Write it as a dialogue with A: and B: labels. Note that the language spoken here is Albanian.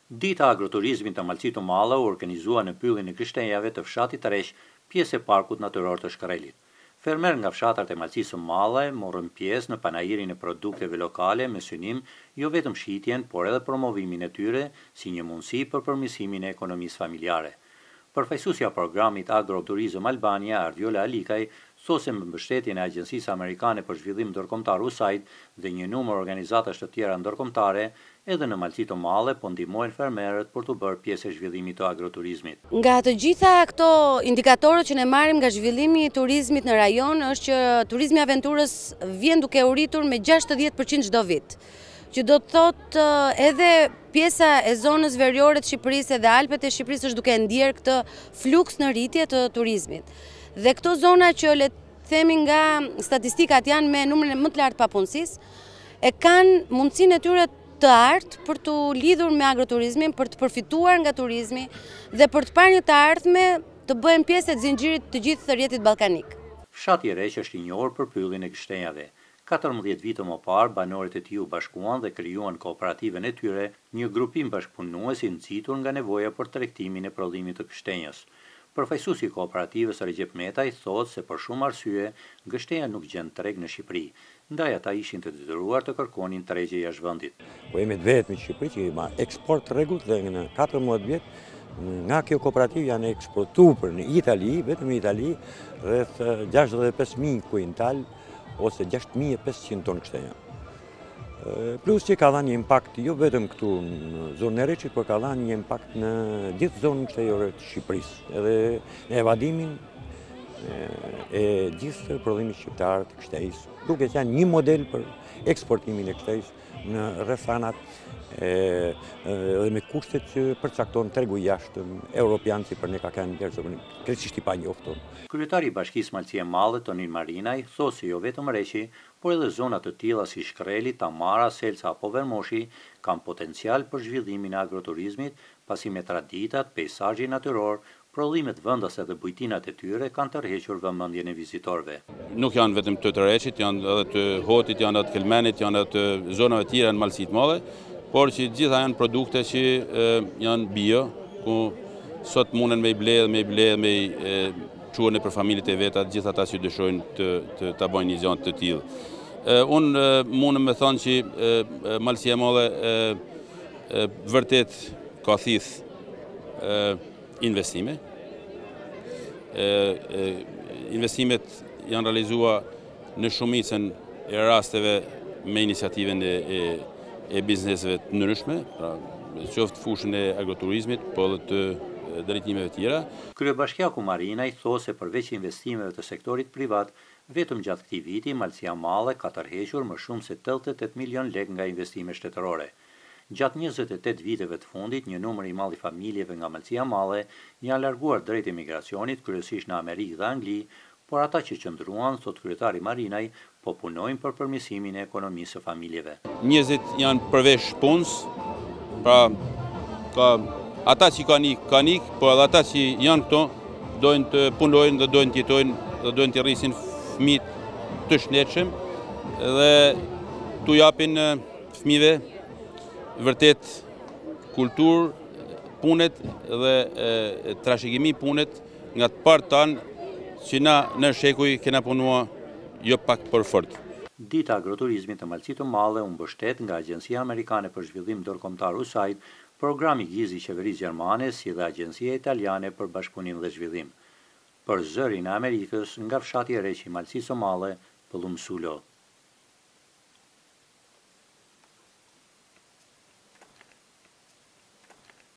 A: Dita agroturizmit të Malësit të Malla u organizua në pyllin e Krishtenjave të fshatit të Resh, pjesë e parkut natyror të Shkrelit. Fermer nga fshatrat e Malësisë së Malla morën pjesë në panajirin e produkteve lokale me synim jo vetëm shitjen, por edhe promovimin e tyre si një mundësi për përmirësimin e ekonomisë familjare. Përfaqësuesja e programit Agroturizëm Albania, Ardiola Alikaj, thosë me mbështetjen e Agjencisë Amerikane për Zhvillim Ndërkombëtar USAID dhe një numër organizatash të tjera ndërkombëtare, edhe në Malësi të Malla po ndihmojnë fermerët për të bërë pjesë e zhvillimit të agroturizmit.
B: Nga të gjitha këto indikatorët që ne marrim nga zhvillimi i turizmit në rajon është që turizmi aventurës vjen duke u rritur me 60% çdo vit, që do të thotë edhe pjesa e zonës veriore të Shqipërisë dhe Alpet e Shqipërisë është duke ndjerë këtë fluks në rritje të turizmit. Dhe këto zona që le të themi nga statistikat janë me numrin më të lartë papunësisë, e kanë mundësinë e tyre të artë për të lidhur me agroturizmin, për të përfituar nga turizmi dhe për të parë një të ardhme të bëhen pjesë e zinxhirit të gjithë thërjetit ballkanik.
A: Fshati i Req është i njohur për pyllin e Krishtenjave. 14 vite më parë, banorët e tij u bashkuan dhe krijuan kooperativën e tyre, një grupim bashkëpunues i nxitur nga nevoja për tregtimin e prodhimit të Krishtenjës. Përfaqësuesi i kooperativës Recep Metaj thotë se për shumë arsye Gështenja nuk gjen treg në Shqipëri, ndaj ata ishin të detyruar të kërkonin tregje jashtë vendit.
C: Po jemi vetëm në Shqipëri që ma eksport rregullt dhe në 14 vjet nga kjo kooperativë janë eksportuar në Itali, vetëm në Itali, rreth 65.000 kuintal ose 6.500 ton Krishtenja. Plus që ka dhënë një impakt jo vetëm këtu në zonën e Reçit, por ka dhënë një impakt në gjithë zonën kështejore të Shqipërisë, edhe në evadimin e gjithë prodhimit shqiptar të Kështejës, duke qenë një model për eksportimin e Kështejës në rrethanat dhe me kushtet që përcakton tregu jashtë europian si për ne ka kanë njerëz krejtësisht i panjohur.
A: Kryetari i Bashkisë Malësie Malle, Tonin Marinaj, thotë se jo vetëm Reçi, por edhe zona të tilla si Shkreli, Tamara, Selca apo Vermoshi kanë potencial për zhvillimin e agroturizmit, pasi me traditat, peizazhi natyror, prodhimet vendase dhe bujtinat e tyre kanë tërhequr vëmendjen e vizitorëve.
D: Nuk janë vetëm të Reçit, janë edhe të Hotit, janë edhe të Kelmenit, janë edhe të zonave të tjera në Malësitë Madhe, por që gjitha janë produkte që janë bio, ku sot munden me i bledh, me i quhen për familjet e veta, gjitha ata që dëshojnë të bëjnë një gjanë të tillë. Unë mundem me thonë që Malësia e Madhe vërtet ka thith investime. Investimet janë realizuar në shumicën e rasteve me iniciativen e bizneseve të ndryshme, pra qoftë fushën e agroturizmit, po edhe të drejtimeve tjera.
A: Kryebashkiaku Marinaj thotë se përveç investimeve të sektorit privat, vetëm gjatë këtij viti Malësia e Madhe ka tërhequr më shumë se 88 milion lekë nga investime shtetërore. Gjatë 28 viteve të fundit, një numër i madh i familjeve nga Malësia e Madhe janë larguar drejt emigracionit, kryesisht në Amerikë dhe Angli, por ata që qëndruan, thot kryetari Marinaj, po punojnë për përmirësimin e ekonomisë së familjeve.
D: Njerëzit janë përveç punës, pra ka ata që kanë ikë, por edhe ata që janë këto, dojnë të punojnë dhe dojnë të jetojnë dhe dojnë të rrisin fëmijët të shëndetshëm dhe t'u japin fëmijëve vërtet kulturë, punet dhe trashëgimi punet nga të partë tanë që na në shekuj kena punua jo pak për fort.
A: Dita agroturizmit të Malësisë të Madhe u mbështet nga Agjencia Amerikane për Zhvillim Ndërkombëtar USAID, programi Gizi i Qeverisë Gjermane si dhe Agjencia Italiane për Bashkëpunim dhe Zhvillim. Për zërin e Amerikës nga fshati i Req i Malësisë së Madhe, Pëllumsulo.